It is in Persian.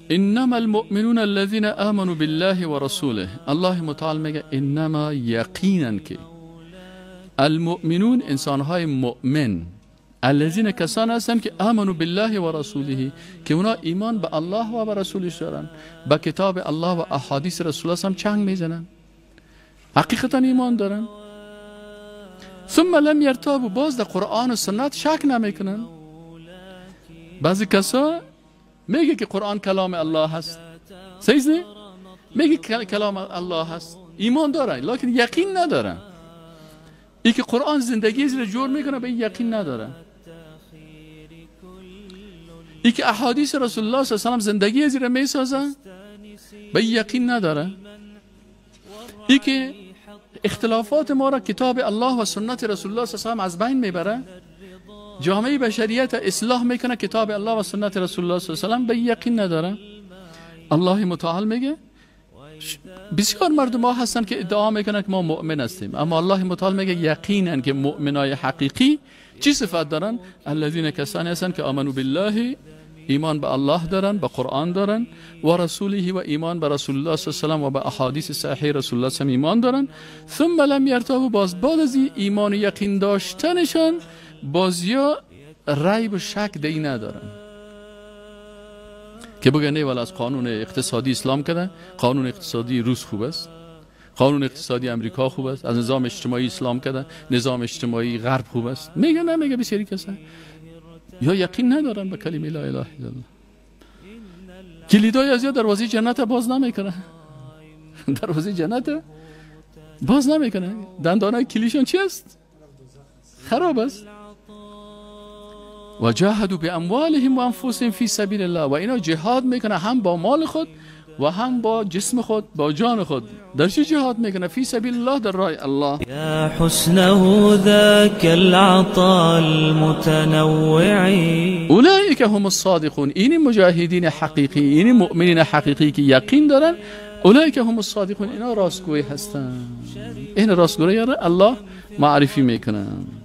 انما المؤمنون الذين آمنوا بالله و رسوله. الله متعال میگه انما یقینا که المؤمنون انسانهای مؤمن الذين کسان هستند که آمنوا بالله و رسوله که اونا ایمان به الله و به رسولش دارن، به کتاب الله و احادیث رسول الله هم چنگ میزنن، حقیقتا ایمان دارن. ثم لم يرتابوا، باز در قرآن و سنت شک نمیکنن. بعضی کسا میگه که قرآن کلام الله هست، صحیح؟ میگه کلام الله هست، ایمان داره لکن یقین نداره. ای که قرآن زندگی زیر جور میکنه به یقین نداره. ای که احادیث رسول الله صلی الله علیه و سلم زندگی زیر میسازه به یقین نداره. ای که اختلافات ما را کتاب الله و سنت رسول الله صلی الله علیه و سلم از بین میبره، جامعه بشریت اصلاح میکنه کتاب الله و سنت رسول الله صلی الله علیه و سلم، به یقین نداره. الله متعال میگه بسیار مردم ها هستن که ادعا میکنن که ما مؤمن هستیم، اما الله متعال میگه یقینا که مؤمنای حقیقی چی صفت دارن؟ الذين کسانی هستن که آمنوا بالله، ایمان به الله دارن، به قرآن دارن، و رسوله و ایمان به رسول الله صلی الله علیه و به احادیث صحیح رسول الله صلی ایمان دارن. ثم لم يرتابوا، باز بعد از ایمان و یقین داشتنشان بازیا ریب و شک دی ندارن که بگن نه ولی از قانون اقتصادی اسلام کده، قانون اقتصادی روس خوب است، قانون اقتصادی امریکا خوب است، از نظام اجتماعی اسلام کده، نظام اجتماعی غرب خوب است. میگه نه، میگه بسیاری کسا یا یقین ندارن به کلمه لا اله الا الله. کلیدای از یا دروازه جنت باز نمیکنه، دروازه جنت باز نمیکنه. دندانای کلیشون چی است؟ خراب است. و جاهدوا باموالهم و انفسهم فی سبیل الله، و اینا جهاد میکنه هم با مال خود و هم با جسم خود، با جان خود. در چی جهاد میکنه؟ فی سبیل الله، در راه الله. یا حسنه ذاک العطاء المتنوع. اولئک هم الصادقون، این مجاهدین حقیقی، این مؤمنین حقیقی که یقین دارن، اولئک هم الصادقون، اینا راستگوی هستن. این راستگوی الله معرفی میکنن.